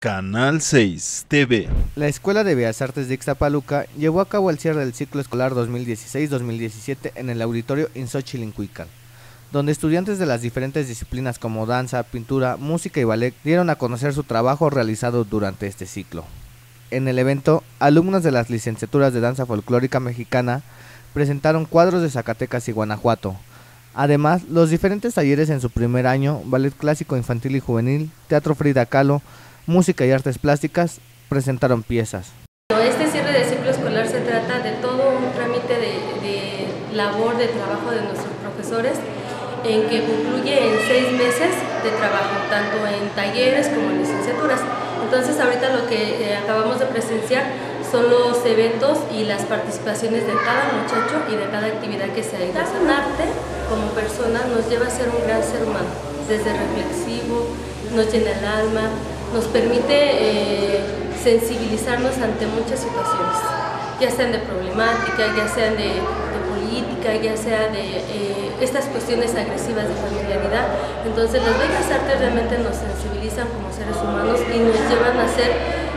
Canal 6 TV. La Escuela de Bellas Artes de Ixtapaluca llevó a cabo el cierre del ciclo escolar 2016-2017 en el auditorio Xochitl, donde estudiantes de las diferentes disciplinas como danza, pintura, música y ballet dieron a conocer su trabajo realizado durante este ciclo. En el evento, alumnos de las licenciaturas de danza folclórica mexicana presentaron cuadros de Zacatecas y Guanajuato. Además, los diferentes talleres en su primer año, ballet clásico infantil y juvenil, teatro Frida Kahlo, música y artes plásticas, presentaron piezas. Este cierre de ciclo escolar se trata de todo un trámite de labor, de trabajo de nuestros profesores, en que concluye en 6 meses de trabajo, tanto en talleres como en licenciaturas. Entonces ahorita lo que acabamos de presenciar son los eventos y las participaciones de cada muchacho y de cada actividad que se ha ido haciendo. Arte, como persona, nos lleva a ser un gran ser humano, desde reflexivo, nos llena el alma, nos permite sensibilizarnos ante muchas situaciones, ya sean de problemática, ya sean de política, ya sean de estas cuestiones agresivas de familiaridad. Entonces las bellas artes realmente nos sensibilizan como seres humanos y nos llevan a ser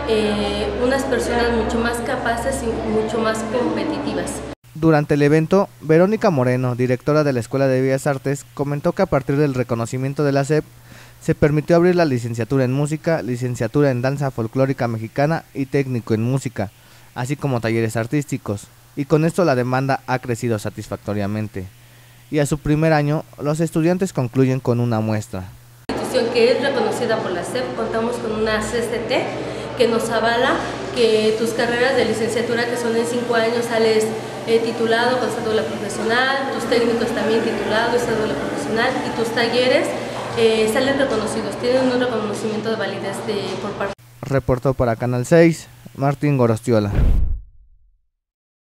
unas personas mucho más capaces y mucho más competitivas. Durante el evento, Verónica Moreno, directora de la Escuela de Bellas Artes, comentó que a partir del reconocimiento de la SEP, se permitió abrir la licenciatura en música, licenciatura en danza folclórica mexicana y técnico en música, así como talleres artísticos, y con esto la demanda ha crecido satisfactoriamente. Y a su primer año, los estudiantes concluyen con una muestra. Institución que es reconocida por la SEP, contamos con una CCT que nos avala que tus carreras de licenciatura, que son en 5 años, sales titulado con cédula profesional, tus técnicos también titulados, cédula profesional, y tus talleres salen reconocidos, tienen un reconocimiento de validez por parte. Reportó para Canal 6, Martín Gorostiola.